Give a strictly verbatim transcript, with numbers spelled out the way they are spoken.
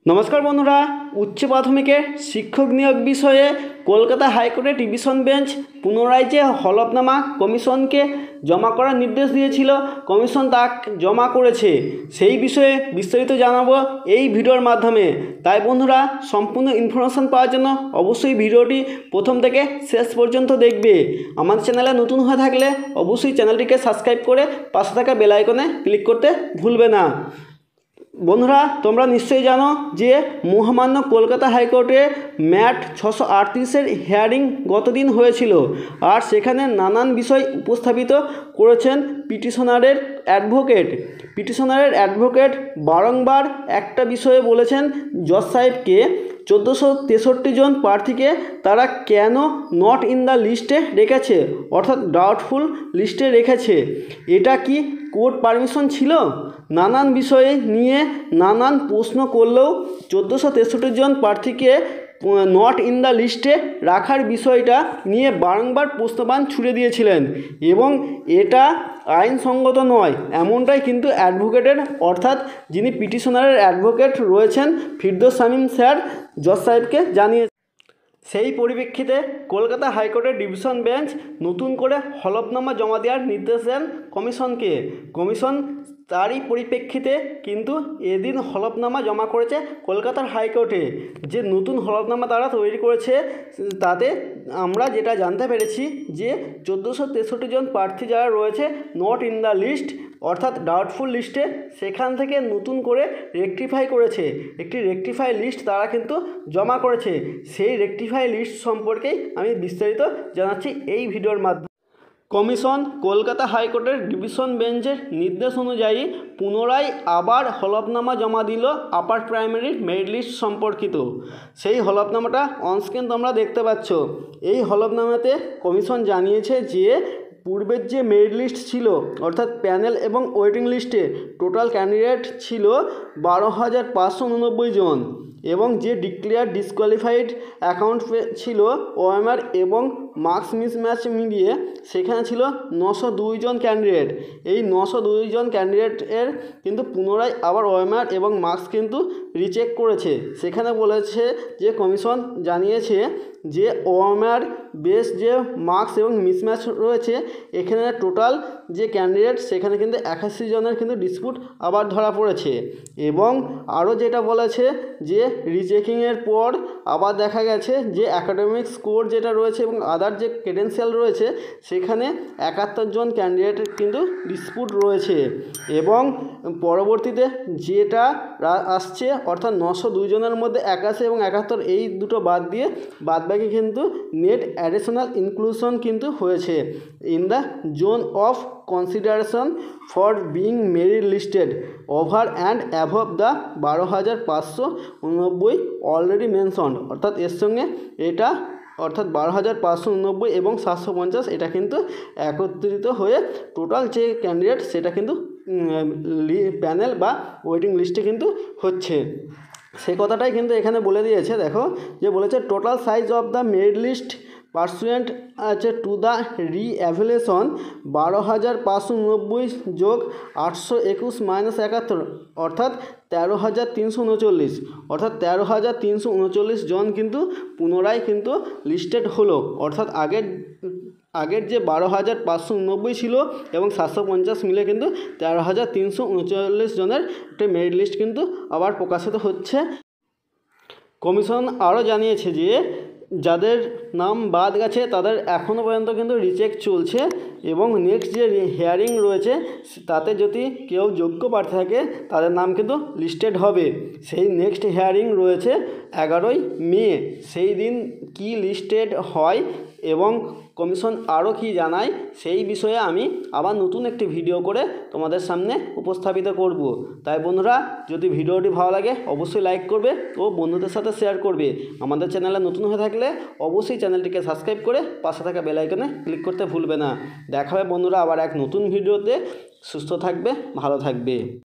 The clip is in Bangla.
नमस्कार बंधुरा उच्च प्राथमिकेर शिक्षक नियोग विषये कलकाता हाईकोर्टे डिविशन बेंच पुनराय जे हलफनामा कमिशन के जमा करार निर्देश दिएछिलो कमिशन ता जमा करेछे सेई विषये विस्तारित जानाबो एई भिडियोर माध्यमे। ताई बंधुरा सम्पूर्ण इनफरमेशन पाওয়ার জন্য অবশ্যই ভিডিওটি প্রথম থেকে শেষ পর্যন্ত দেখবে। আমার চ্যানেলে নতুন হয়ে থাকলে অবশ্যই চ্যানেলটিকে সাবস্ক্রাইব করে পাশে থাকা বেল আইকনে ক্লিক করতে ভুলবে না। বন্ধুরা তোমরা নিশ্চয়ই জানো যে মহামান্য কলকাতা হাইকোর্টে ম্যাট ছশো আটত্রিশের হিয়ারিং গতদিন হয়েছিল আর সেখানে নানান বিষয় উপস্থাপিত করেছেন পিটিশনারের অ্যাডভোকেট। পিটিশনারের অ্যাডভোকেট বারংবার একটা বিষয়ে বলেছেন জজ সাহেবকে চোদ্দোশো তেষট্টি জন প্রার্থীকে তারা কেন নট ইন দ্য লিস্টে রেখেছে অর্থাৎ ডাউটফুল লিস্টে রেখেছে, এটা কি কোর্ট পারমিশন ছিল? নানান বিষয়ে নিয়ে নানান প্রশ্ন করলেও চোদ্দোশো তেষট্টি জন প্রার্থীকে নট ইন দ্য লিস্টে রাখার বিষয়টা নিয়ে বারংবার প্রশ্নবাণ ছুড়ে দিয়েছিলেন এবং এটা আইনসঙ্গত নয় এমনটাই কিন্তু অ্যাডভোকেটের অর্থাৎ যিনি পিটিশনারের অ্যাডভোকেট রয়েছেন ফিরদৌস শামীম স্যার জজ সাহেবকে জানিয়ে সেই পরিপ্রেক্ষিতে কলকাতা হাইকোর্টের ডিভিশন বেঞ্চ নতুন করে হলফনামা জমা দেওয়ার নির্দেশ দেন কমিশনকে। কমিশন তারই পরিপ্রেক্ষিতে কিন্তু এদিন হলফনামা জমা করেছে কলকাতার হাইকোর্টে। যে নতুন হলফনামা তারা তৈরি করেছে তাতে আমরা যেটা জানতে পেরেছি যে চোদ্দোশো তেষট্টি জন প্রার্থী যারা রয়েছে নট ইন দ্য লিস্ট অর্থাৎ ডাউটফুল লিস্টে সেখান থেকে নতুন করে রেকটিফাই করেছে একটি রেকটিফাই লিস্ট তারা কিন্তু জমা করেছে। সেই রেকটিফাই লিস্ট সম্পর্কেই আমি বিস্তারিত জানাচ্ছি এই ভিডিওর মাধ্যমে। কমিশন কলকাতা হাইকোর্টের ডিভিশন বেঞ্চের নির্দেশ অনুযায়ী পুনরায় আবার হলফনামা জমা দিল আপার প্রাইমারির মেরিট লিস্ট সম্পর্কিত। সেই হলফনামাটা অনস্ক্রিন তোমরা দেখতে পাচ্ছ। এই হলফনামাতে কমিশন জানিয়েছে যে পূর্বের যে মেরিট লিস্ট ছিল অর্থাৎ প্যানেল এবং ওয়েটিং লিস্টে টোটাল ক্যান্ডিডেট ছিল বারো হাজার পাঁচশো উননব্বই জন এবং যে ডিক্লেয়ার ডিসকোয়ালিফাইড অ্যাকাউন্ট ছিল ওএমআর এবং মার্কস মিসম্যাচ মিলিয়ে সেখানে ছিল নশো দুই জন ক্যান্ডিডেট। এই নশো দুই জন ক্যান্ডিডেটের কিন্তু পুনরায় আবার ওএমআর এবং মার্কস কিন্তু রিচেক করেছে। সেখানে বলেছে যে কমিশন জানিয়েছে যে ওএমআর বেস যে মার্কস এবং মিসম্যাচ রয়েছে এখানে টোটাল যে ক্যান্ডিডেট সেখানে কিন্তু একাশি জনের কিন্তু ডিসপুট আবার ধরা পড়েছে এবং আরও যেটা বলেছে যে রিচেকিংয়ের পর আবার দেখা গেছে যে অ্যাকাডেমিক স্কোর যেটা রয়েছে এবং আদার যে ক্রেডেন্সিয়াল রয়েছে সেখানে একাত্তর জন ক্যান্ডিডেটের কিন্তু ডিসপুট রয়েছে এবং পরবর্তীতে যেটা আসছে অর্থাৎ নশো দুই জনের মধ্যে একাশি এবং একাত্তর এই দুটো বাদ দিয়ে বাদবাকি কিন্তু নেট অ্যাডিশনাল ইনক্লুশন কিন্তু হয়েছে in the zone of consideration for being merit listed over and above the বারো হাজার পাঁচশো উননব্বই অলরেডি মেনশনড অর্থাৎ এর সঙ্গে এটা অর্থাৎ বারো হাজার পাঁচশো উননব্বই এবং সাতশো পঞ্চাশ এটা কিন্তু একত্রিত হয়ে টোটাল যে ক্যান্ডিডেট সেটা কিন্তু প্যানেল বা ওয়েটিং লিস্টে কিন্তু হচ্ছে। সেই কথাটাই কিন্তু এখানে বলে দিয়েছে। দেখো যে বলেছে total size of the merit list pursuant আছে টু দ্য রিএভ্যালুয়েশন বারো হাজার পাঁচশো উননব্বই যোগ আটশো একুশ মাইনাস একাত্তর অর্থাৎ তেরো হাজার তিনশো উনচল্লিশ অর্থাৎ তেরো হাজার তিনশো উনচল্লিশ জন কিন্তু পুনরায় কিন্তু লিস্টেড হলো অর্থাৎ আগের আগের যে বারো হাজার পাঁচশো উননব্বই ছিল এবং সাতশো পঞ্চাশ মিলে কিন্তু তেরো হাজার তিনশো উনচল্লিশ জনের একটা মেরিট লিস্ট কিন্তু আবার প্রকাশিত হচ্ছে। কমিশন আরও জানিয়েছে যে যাদের নাম বাদ গেছে তাদের এখনও পর্যন্ত কিন্তু রিচেক চলছে এবং নেক্সট যে হিয়ারিং রয়েছে তাতে যদি কেউ যোগ্য প্রার্থী থাকে তাদের নাম কিন্তু লিস্টেড হবে। সেই নেক্সট হিয়ারিং রয়েছে এগারোই মে, সেই দিন কি লিস্টেড হয় এবং কমিশন আরও কি জানায় সেই বিষয়ে আমি আবার নতুন একটি ভিডিও করে তোমাদের সামনে উপস্থাপিত করব। তাই বন্ধুরা যদি ভিডিওটি ভালো লাগে অবশ্যই লাইক করবে ও বন্ধুদের সাথে শেয়ার করবে। আমাদের চ্যানেলে নতুন হয়ে থাকলে অবশ্যই চ্যানেলটিকে সাবস্ক্রাইব করে পাশে থাকা বেল আইকনে ক্লিক করতে ভুলবে না। দেখা হবে বন্ধুরা আবার এক নতুন ভিডিওতে। সুস্থ থাকবে, ভালো থাকবে।